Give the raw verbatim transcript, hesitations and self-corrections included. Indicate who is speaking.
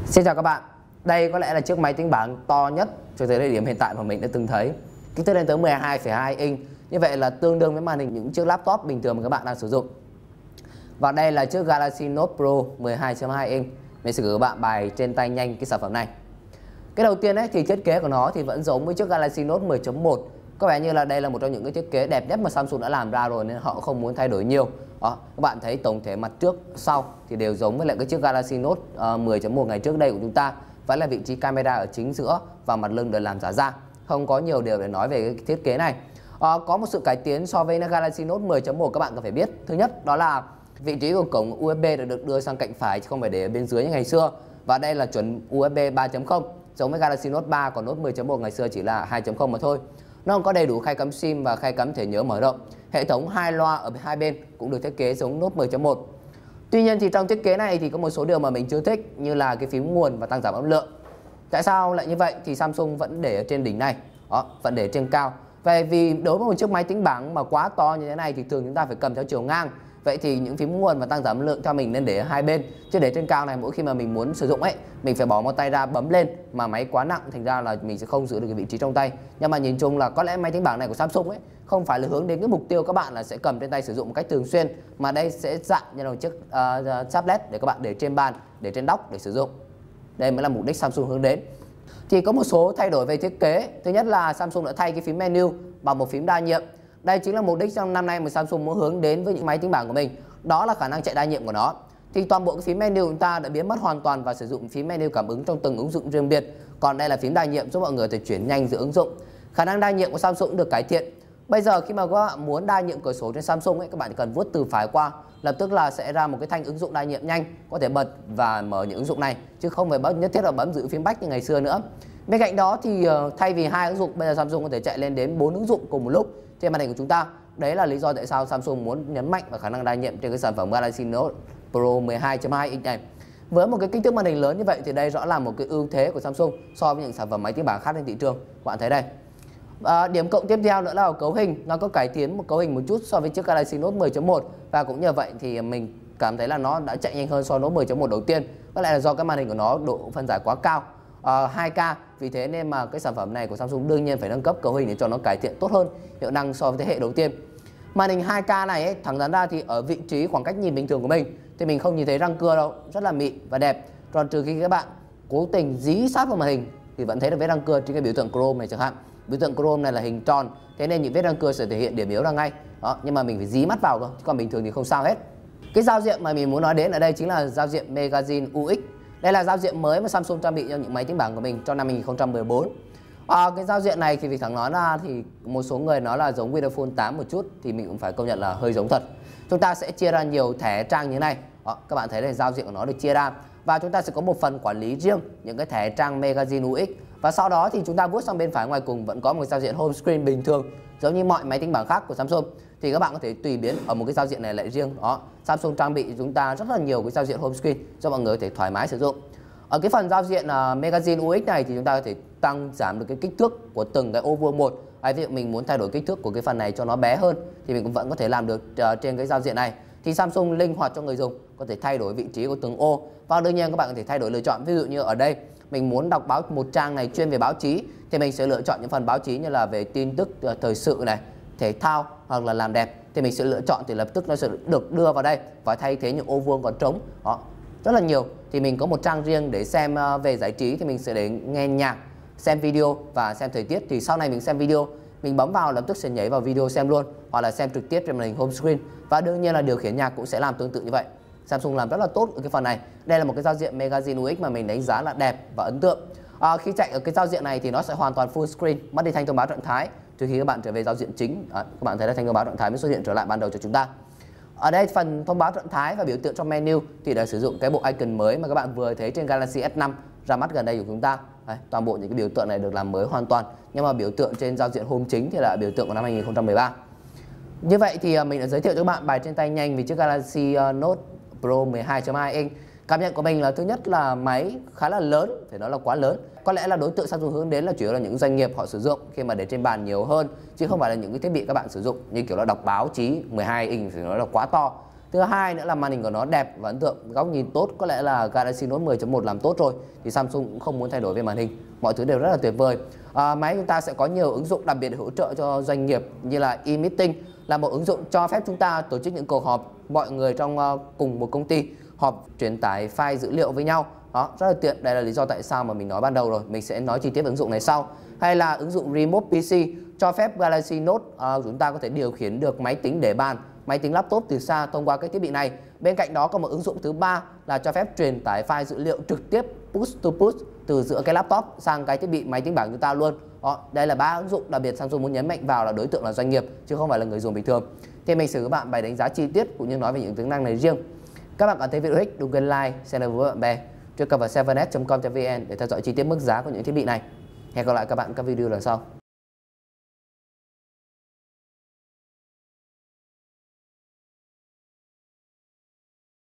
Speaker 1: Xin chào các bạn. Đây có lẽ là chiếc máy tính bảng to nhất cho tới thời điểm hiện tại mà mình đã từng thấy. Kích thước lên tới mười hai phẩy hai inch. Như vậy là tương đương với màn hình những chiếc laptop bình thường mà các bạn đang sử dụng. Và đây là chiếc Galaxy Note Pro mười hai chấm hai inch. Mình sẽ gửi các bạn bài trên tay nhanh cái sản phẩm này. Cái đầu tiên ấy thì thiết kế của nó thì vẫn giống với chiếc Galaxy Note mười chấm một. Có vẻ như là đây là một trong những cái thiết kế đẹp nhất mà Samsung đã làm ra rồi nên họ không muốn thay đổi nhiều. Đó, các bạn thấy tổng thể mặt trước sau thì đều giống với lại cái chiếc Galaxy Note uh, mười chấm một ngày trước đây của chúng ta. Vẫn là vị trí camera ở chính giữa và mặt lưng được làm giả da. Không có nhiều điều để nói về cái thiết kế này. uh, Có một sự cải tiến so với Galaxy Note mười chấm một các bạn cần phải biết. Thứ nhất đó là vị trí của cổng u ét bê được đưa sang cạnh phải chứ không phải để ở bên dưới như ngày xưa. Và đây là chuẩn u ét bê ba chấm không, giống với Galaxy Note ba, còn Note mười chấm một ngày xưa chỉ là hai chấm không mà thôi. Nó có đầy đủ khay cắm sim và khay cắm thẻ nhớ mở rộng. Hệ thống hai loa ở hai bên cũng được thiết kế giống Note mười chấm một. Tuy nhiên thì trong thiết kế này thì có một số điều mà mình chưa thích, như là cái phím nguồn và tăng giảm âm lượng. Tại sao lại như vậy? Thì Samsung vẫn để ở trên đỉnh này, đó, vẫn để trên cao. Vậy vì đối với một chiếc máy tính bảng mà quá to như thế này thì thường chúng ta phải cầm theo chiều ngang. Vậy thì những phím nguồn và tăng giảm âm lượng theo mình nên để ở hai bên, chứ để trên cao này mỗi khi mà mình muốn sử dụng ấy, mình phải bỏ một tay ra bấm lên, mà máy quá nặng thành ra là mình sẽ không giữ được cái vị trí trong tay. Nhưng mà nhìn chung là có lẽ máy tính bảng này của Samsung ấy không phải là hướng đến cái mục tiêu các bạn là sẽ cầm trên tay sử dụng một cách thường xuyên, mà đây sẽ dạng như là một chiếc uh, tablet để các bạn để trên bàn, để trên dock để sử dụng. Đây mới là mục đích Samsung hướng đến. Thì có một số thay đổi về thiết kế. Thứ nhất là Samsung đã thay cái phím menu bằng một phím đa nhiệm. Đây chính là mục đích trong năm nay mà Samsung muốn hướng đến với những máy tính bảng của mình. Đó là khả năng chạy đa nhiệm của nó. Thì toàn bộ cái phím menu chúng ta đã biến mất hoàn toàn và sử dụng phím menu cảm ứng trong từng ứng dụng riêng biệt. Còn đây là phím đa nhiệm giúp mọi người thể chuyển nhanh giữa ứng dụng. Khả năng đa nhiệm của Samsung cũng được cải thiện. Bây giờ khi mà các bạn muốn đa nhiệm cửa sổ trên Samsung ấy, các bạn cần vuốt từ phải qua, lập tức là sẽ ra một cái thanh ứng dụng đa nhiệm nhanh, có thể bật và mở những ứng dụng này chứ không phải bấm nhất thiết là bấm giữ phím back như ngày xưa nữa. Bên cạnh đó thì thay vì hai ứng dụng, bây giờ Samsung có thể chạy lên đến bốn ứng dụng cùng một lúc trên màn hình của chúng ta. Đấy là lý do tại sao Samsung muốn nhấn mạnh vào khả năng đa nhiệm trên cái sản phẩm Galaxy Note Pro mười hai chấm hai inch này. Với một cái kích thước màn hình lớn như vậy thì đây rõ là một cái ưu thế của Samsung so với những sản phẩm máy tính bảng khác trên thị trường. Các bạn thấy đây. À, điểm cộng tiếp theo nữa là cấu hình, nó có cải tiến một cấu hình một chút so với chiếc Galaxy Note mười chấm một, và cũng nhờ vậy thì mình cảm thấy là nó đã chạy nhanh hơn so với Note mười chấm một đầu tiên. Có lẽ là do cái màn hình của nó độ phân giải quá cao, à, hai K, vì thế nên mà cái sản phẩm này của Samsung đương nhiên phải nâng cấp cấu hình để cho nó cải thiện tốt hơn hiệu năng so với thế hệ đầu tiên. Màn hình hai K này ấy, thẳng thắn ra thì ở vị trí khoảng cách nhìn bình thường của mình thì mình không nhìn thấy răng cưa đâu, rất là mịn và đẹp. Còn trừ khi các bạn cố tình dí sát vào màn hình thì vẫn thấy được vết răng cưa trên cái biểu tượng Chrome này chẳng hạn. Biểu tượng Chrome này là hình tròn, thế nên những vết răng cưa sẽ thể hiện điểm yếu ra ngay. Đó, nhưng mà mình phải dí mắt vào thôi, còn bình thường thì không sao hết. Cái giao diện mà mình muốn nói đến ở đây chính là giao diện Magazine u ích. Đây là giao diện mới mà Samsung trang bị cho những máy tính bảng của mình trong năm hai nghìn không trăm mười bốn. À, cái giao diện này thì việc thẳng nói ra thì một số người nói là giống Windows Phone tám một chút, thì mình cũng phải công nhận là hơi giống thật. Chúng ta sẽ chia ra nhiều thẻ trang như thế này. Đó, các bạn thấy đây, giao diện của nó được chia ra, và chúng ta sẽ có một phần quản lý riêng những cái thẻ trang Magazine u ích. Và sau đó thì chúng ta vuốt sang bên phải ngoài cùng vẫn có một giao diện home screen bình thường giống như mọi máy tính bảng khác của Samsung. Thì các bạn có thể tùy biến ở một cái giao diện này lại riêng. Đó, Samsung trang bị chúng ta rất là nhiều cái giao diện home screen cho mọi người có thể thoải mái sử dụng. Ở cái phần giao diện uh, Magazine u ích này thì chúng ta có thể tăng giảm được cái kích thước của từng cái ô vuông một. Hay ví dụ mình muốn thay đổi kích thước của cái phần này cho nó bé hơn thì mình cũng vẫn có thể làm được uh, trên cái giao diện này. Thì Samsung linh hoạt cho người dùng có thể thay đổi vị trí của từng ô, và đương nhiên các bạn có thể thay đổi lựa chọn. Ví dụ như ở đây mình muốn đọc báo một trang này chuyên về báo chí thì mình sẽ lựa chọn những phần báo chí như là về tin tức, uh, thời sự này, thể thao hoặc là làm đẹp, thì mình sẽ lựa chọn thì lập tức nó sẽ được đưa vào đây và thay thế những ô vuông còn trống. Đó, rất là nhiều. Thì mình có một trang riêng để xem uh, về giải trí thì mình sẽ để nghe nhạc, xem video và xem thời tiết. Thì sau này mình xem video, mình bấm vào lập tức sẽ nhảy vào video xem luôn, hoặc là xem trực tiếp trên màn hình home screen. Và đương nhiên là điều khiển nhạc cũng sẽ làm tương tự như vậy. Samsung làm rất là tốt ở cái phần này. Đây là một cái giao diện Magazine u ích mà mình đánh giá là đẹp và ấn tượng. À, khi chạy ở cái giao diện này thì nó sẽ hoàn toàn full screen, mất đi thanh thông báo trạng thái trừ khi các bạn trở về giao diện chính. À, các bạn thấy là thanh thông báo trạng thái mới xuất hiện trở lại ban đầu cho chúng ta. Ở đây phần thông báo trạng thái và biểu tượng trong menu thì đã sử dụng cái bộ icon mới mà các bạn vừa thấy trên Galaxy S năm ra mắt gần đây của chúng ta. Đấy, toàn bộ những cái biểu tượng này được làm mới hoàn toàn. Nhưng mà biểu tượng trên giao diện home chính thì là biểu tượng của năm hai nghìn không trăm mười ba. Như vậy thì mình đã giới thiệu cho các bạn bài trên tay nhanh về chiếc Galaxy Note Pro mười hai chấm hai inch. Cảm nhận của mình là thứ nhất là máy khá là lớn, phải nói là quá lớn. Có lẽ là đối tượng Samsung hướng đến là chủ yếu là những doanh nghiệp họ sử dụng khi mà để trên bàn nhiều hơn, chứ không phải là những cái thiết bị các bạn sử dụng như kiểu là đọc báo chí mười hai inch phải nói là quá to. Thứ hai nữa là màn hình của nó đẹp và ấn tượng, góc nhìn tốt, có lẽ là Galaxy Note mười chấm một làm tốt rồi thì Samsung cũng không muốn thay đổi về màn hình, mọi thứ đều rất là tuyệt vời. À, máy chúng ta sẽ có nhiều ứng dụng đặc biệt hỗ trợ cho doanh nghiệp như là e-meeting, là một ứng dụng cho phép chúng ta tổ chức những cuộc họp mọi người trong uh, cùng một công ty, họp truyền tải file dữ liệu với nhau. Đó, rất là tiện. Đây là lý do tại sao mà mình nói ban đầu rồi, mình sẽ nói chi tiết ứng dụng này sau. Hay là ứng dụng Remote pê xê cho phép Galaxy Note uh, chúng ta có thể điều khiển được máy tính để bàn, máy tính laptop từ xa thông qua cái thiết bị này. Bên cạnh đó có một ứng dụng thứ ba là cho phép truyền tải file dữ liệu trực tiếp push to push từ giữa cái laptop sang cái thiết bị máy tính bảng chúng ta luôn. Đó, đây là ba ứng dụng đặc biệt Samsung muốn nhấn mạnh vào là đối tượng là doanh nghiệp chứ không phải là người dùng bình thường. Thì mình sẽ các bạn bài đánh giá chi tiết cũng như nói về những tính năng này riêng. Các bạn cảm thấy video hữu ích, đừng quên like, share với bạn bè. Truy cập vào seven s chấm com chấm vn để theo dõi chi tiết mức giá của những thiết bị này. Hẹn gặp lại các bạn các video lần sau.